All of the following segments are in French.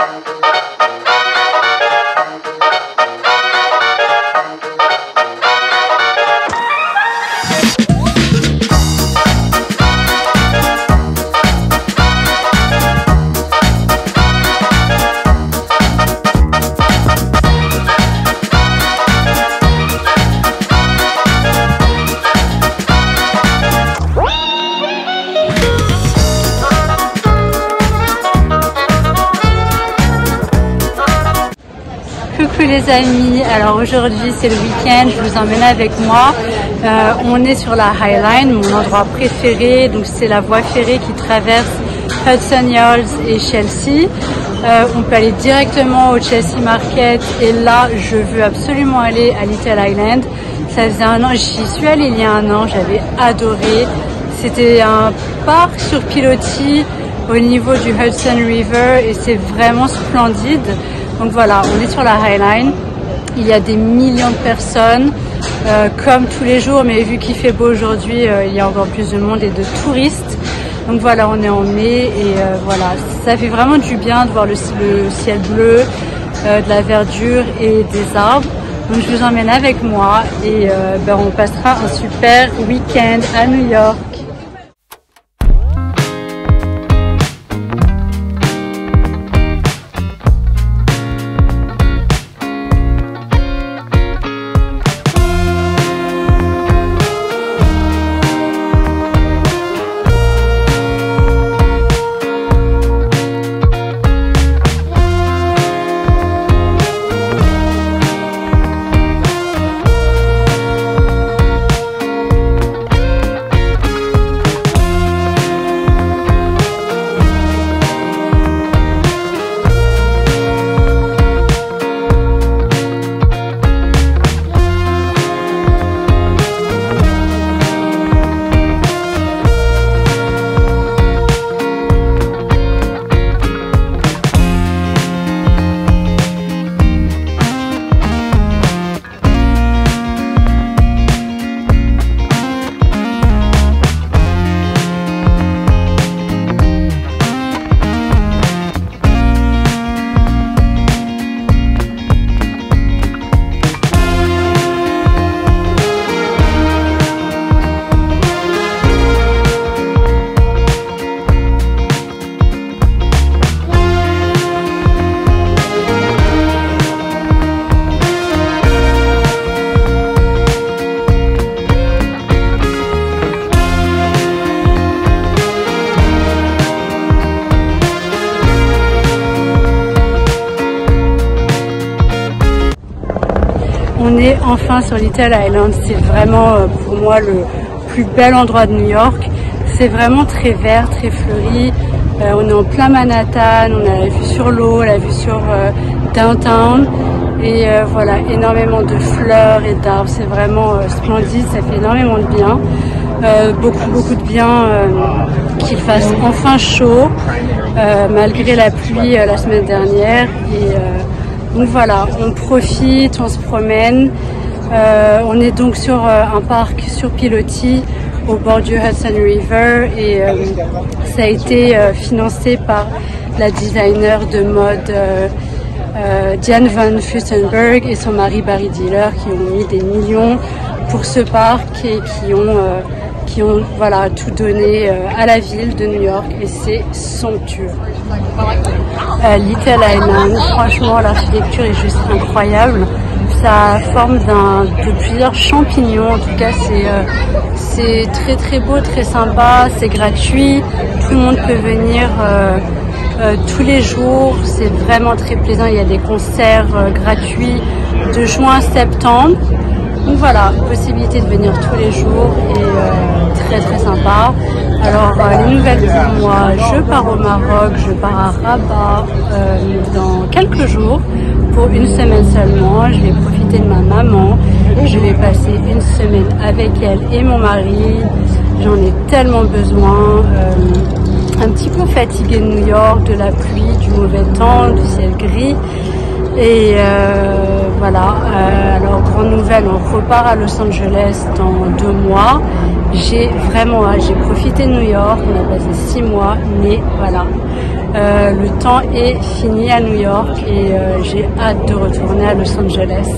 Coucou les amis, alors aujourd'hui c'est le week-end, je vous emmène avec moi. On est sur la High Line, mon endroit préféré, donc c'est la voie ferrée qui traverse Hudson Yards et Chelsea. On peut aller directement au Chelsea Market et là je veux absolument aller à Little Island. Ça faisait un an, j'y suis allée il y a un an, j'avais adoré. C'était un parc sur pilotis au niveau du Hudson River et c'est vraiment splendide. Donc voilà, on est sur la High Line, il y a des millions de personnes, comme tous les jours, mais vu qu'il fait beau aujourd'hui, il y a encore plus de monde et de touristes. Donc voilà, on est en mai et voilà, ça fait vraiment du bien de voir le ciel bleu, de la verdure et des arbres. Donc je vous emmène avec moi et on passera un super week-end à New York. On est enfin sur Little Island, c'est vraiment pour moi le plus bel endroit de New York. C'est vraiment très vert, très fleuri. On est en plein Manhattan, on a la vue sur l'eau, la vue sur Downtown. Et voilà, énormément de fleurs et d'arbres, c'est vraiment splendide, ça fait énormément de bien. Beaucoup de bien qu'il fasse enfin chaud, malgré la pluie la semaine dernière. Donc voilà, on profite, on se promène. On est donc sur un parc sur pilotis au bord du Hudson River et ça a été financé par la designer de mode Diane Van Furstenberg et son mari Barry Diller qui ont mis des millions pour ce parc et qui ont voilà, tout donné à la ville de New York et c'est somptueux. Little Island, franchement l'architecture est juste incroyable. Ça forme de plusieurs champignons, en tout cas c'est très beau, très sympa, c'est gratuit, tout le monde peut venir tous les jours, c'est vraiment très plaisant, il y a des concerts gratuits de juin à septembre. Donc voilà, possibilité de venir tous les jours et très sympa. Alors les nouvelles pour moi, je pars au Maroc, je pars à Rabat dans quelques jours pour une semaine seulement. Je vais profiter de ma maman, je vais passer une semaine avec elle et mon mari. J'en ai tellement besoin, un petit peu fatiguée de New York, de la pluie, du mauvais temps, du ciel gris. Et voilà, alors grande nouvelle, on repart à Los Angeles dans 2 mois. J'ai vraiment, j'ai profité de New York, on a passé 6 mois, mais voilà, Le temps est fini à New York et j'ai hâte de retourner à Los Angeles.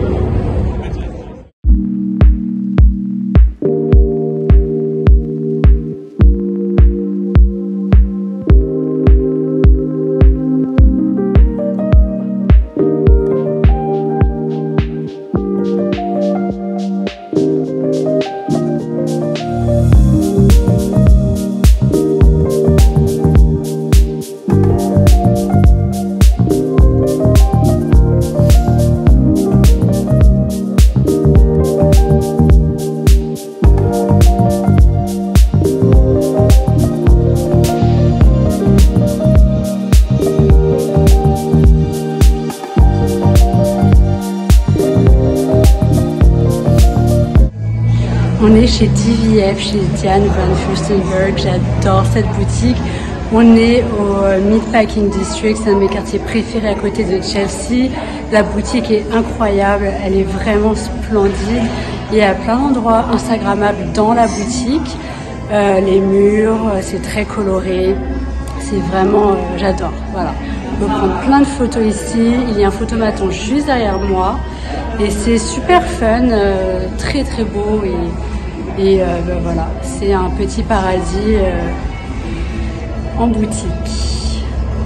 On est chez DVF, chez Diane Van Furstenberg, j'adore cette boutique. On est au Meatpacking District, c'est un de mes quartiers préférés à côté de Chelsea. La boutique est incroyable, elle est vraiment splendide. Il y a plein d'endroits instagrammables dans la boutique. Les murs, c'est très coloré, c'est vraiment, j'adore. Voilà. On peut prendre plein de photos ici, il y a un photomaton juste derrière moi. Et c'est super fun, très très beau et ben voilà, c'est un petit paradis en boutique.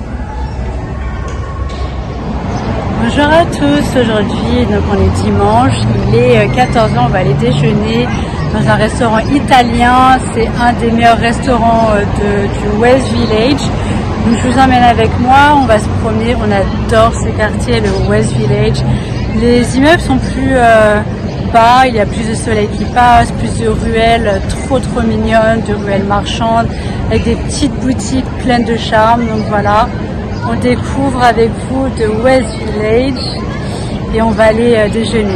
Bonjour à tous, aujourd'hui donc on est dimanche, il est 14h, on va aller déjeuner dans un restaurant italien, c'est un des meilleurs restaurants du West Village. Donc je vous emmène avec moi, on va se promener, on adore ce quartier, le West Village. Les immeubles sont plus bas, il y a plus de soleil qui passe, plus de ruelles trop mignonnes, de ruelles marchandes, avec des petites boutiques pleines de charme. Donc voilà, on découvre avec vous de West Village et on va aller déjeuner.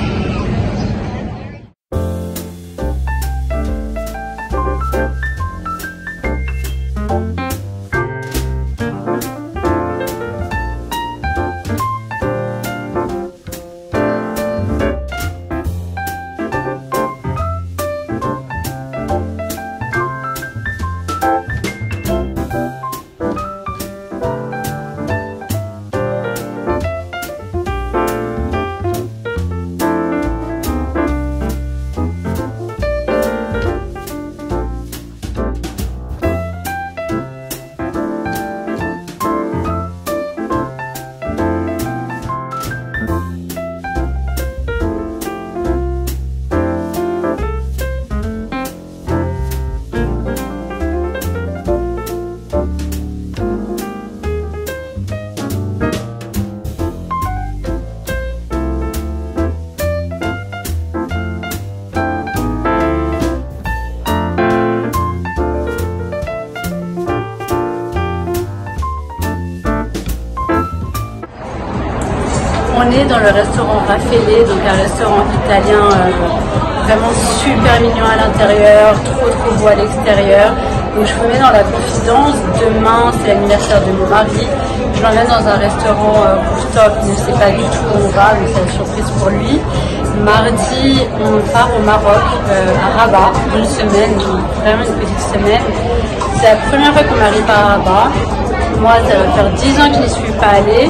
On est dans le restaurant Raffaele, donc un restaurant italien vraiment super mignon à l'intérieur, trop beau à l'extérieur. Donc je vous mets dans la confidence, demain c'est l'anniversaire de mon mari, je l'emmène dans un restaurant rooftop, il ne sait pas du tout où on va, donc c'est une surprise pour lui. Mardi, on part au Maroc, à Rabat, une semaine, vraiment une petite semaine. C'est la première fois qu'on arrive à Rabat. Moi, ça va faire 10 ans que je n'y suis pas allée.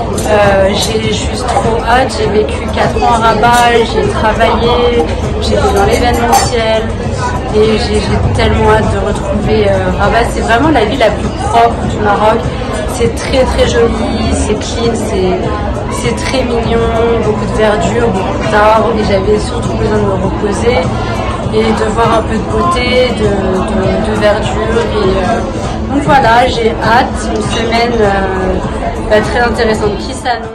J'ai juste trop hâte. J'ai vécu 4 ans à Rabat, j'ai travaillé, j'étais dans l'événementiel et j'ai tellement hâte de retrouver Rabat. C'est vraiment la ville la plus propre du Maroc. C'est très joli, c'est clean, c'est très mignon, beaucoup de verdure, beaucoup d'arbres et j'avais surtout besoin de me reposer et de voir un peu de beauté, de verdure et donc voilà, j'ai hâte, une semaine très intéressante qui s'annonce.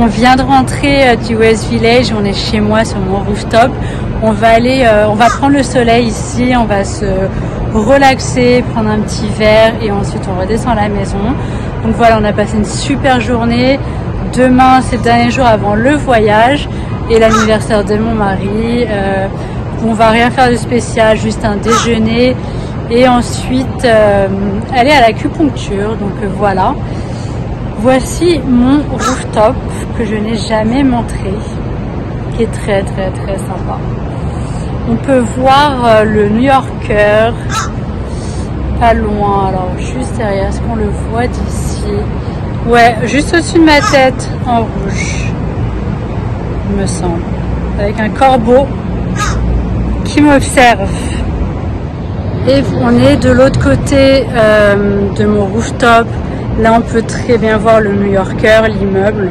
On vient de rentrer du West Village, on est chez moi sur mon rooftop. On va prendre le soleil ici, on va se relaxer, prendre un petit verre et ensuite on redescend à la maison. Donc voilà, on a passé une super journée. Demain, c'est le dernier jour avant le voyage et l'anniversaire de mon mari. On va rien faire de spécial, juste un déjeuner et ensuite aller à l'acupuncture. Donc voilà. Voici mon rooftop que je n'ai jamais montré, qui est très très très sympa. On peut voir le New Yorker pas loin, alors juste derrière, est-ce qu'on le voit d'ici? Ouais, juste au-dessus de ma tête en rouge, il me semble, avec un corbeau qui m'observe. Et on est de l'autre côté de mon rooftop. Là, on peut très bien voir le New Yorker, l'immeuble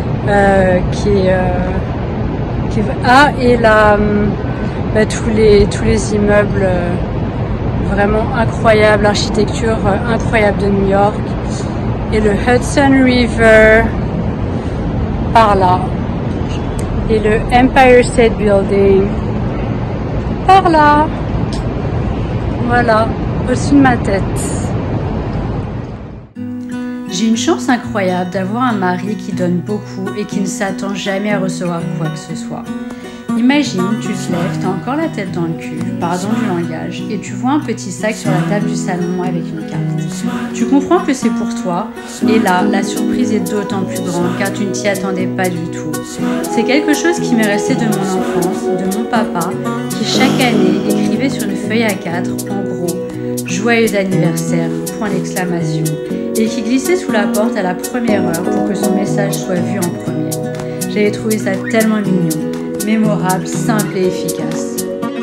et là, tous les immeubles vraiment incroyables, l'architecture incroyable de New York. Et le Hudson River par là. Et le Empire State Building par là. Voilà, au-dessus de ma tête. J'ai une chance incroyable d'avoir un mari qui donne beaucoup et qui ne s'attend jamais à recevoir quoi que ce soit. Imagine, tu te lèves, t'as encore la tête dans le cul, pardon du langage, et tu vois un petit sac sur la table du salon avec une carte. Tu comprends que c'est pour toi, et là, la surprise est d'autant plus grande car tu ne t'y attendais pas du tout. C'est quelque chose qui m'est resté de mon enfance, de mon papa, qui chaque année écrivait sur une feuille A4, en gros, « Joyeux anniversaire !» et qui glissait sous la porte à la première heure pour que son message soit vu en premier. J'avais trouvé ça tellement mignon, mémorable, simple et efficace.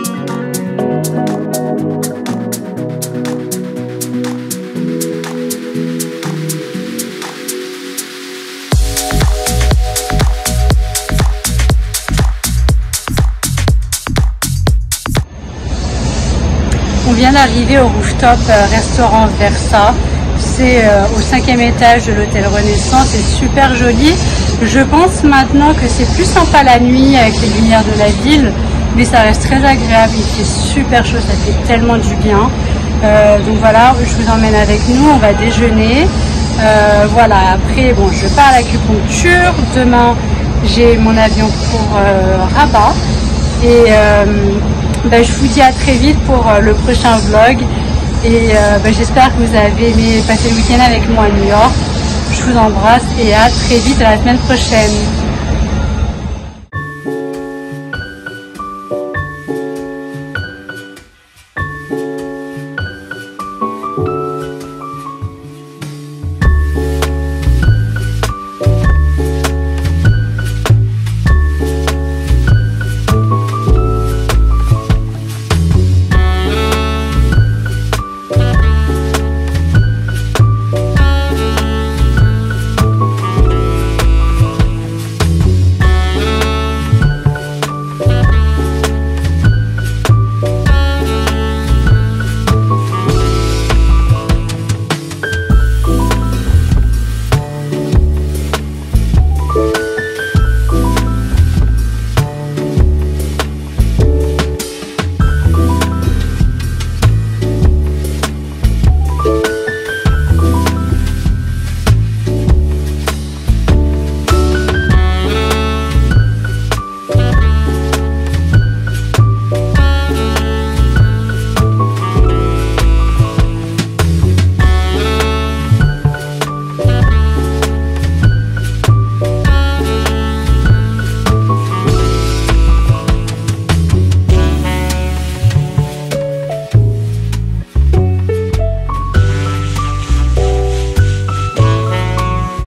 On vient d'arriver au rooftop restaurant Versa. C'est au 5e étage de l'hôtel Renaissance, c'est super joli. Je pense maintenant que c'est plus sympa la nuit avec les lumières de la ville, mais ça reste très agréable, il fait super chaud, ça fait tellement du bien. Donc voilà, je vous emmène avec nous, on va déjeuner. Voilà, après bon, je pars à l'acupuncture, demain j'ai mon avion pour Rabat et je vous dis à très vite pour le prochain vlog. Et j'espère que vous avez aimé passer le week-end avec moi à New York. Je vous embrasse et à très vite à la semaine prochaine.